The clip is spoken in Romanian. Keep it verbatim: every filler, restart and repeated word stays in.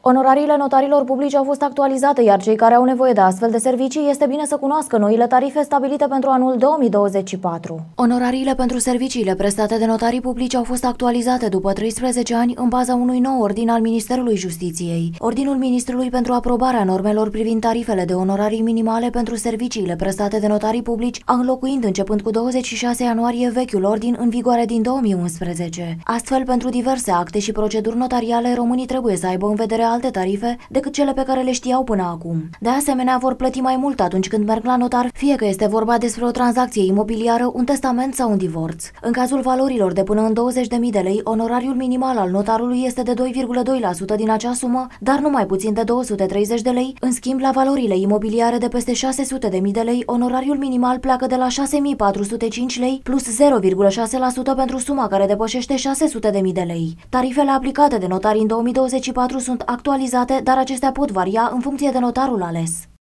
Onorariile notarilor publici au fost actualizate, iar cei care au nevoie de astfel de servicii este bine să cunoască noile tarife stabilite pentru anul două mii douăzeci și patru. Onorariile pentru serviciile prestate de notarii publici au fost actualizate după treisprezece ani în baza unui nou ordin al Ministerului Justiției. Ordinul Ministrului pentru aprobarea normelor privind tarifele de onorarii minimale pentru serviciile prestate de notarii publici a înlocuind începând cu douăzeci și șase ianuarie vechiul ordin în vigoare din două mii unsprezece. Astfel, pentru diverse acte și proceduri notariale, românii trebuie să aibă în vedere alte tarife decât cele pe care le știau până acum. De asemenea, vor plăti mai mult atunci când merg la notar, fie că este vorba despre o tranzacție imobiliară, un testament sau un divorț. În cazul valorilor de până în douăzeci de mii de lei, onorariul minimal al notarului este de doi virgulă doi la sută din acea sumă, dar nu mai puțin de două sute treizeci de lei. În schimb, la valorile imobiliare de peste șase sute de mii de lei, onorariul minimal pleacă de la șase mii patru sute cinci lei plus zero virgulă șase la sută pentru suma care depășește șase sute de mii de lei. Tarifele aplicate de notari în două mii douăzeci și patru sunt actualizate, dar acestea pot varia în funcție de notarul ales.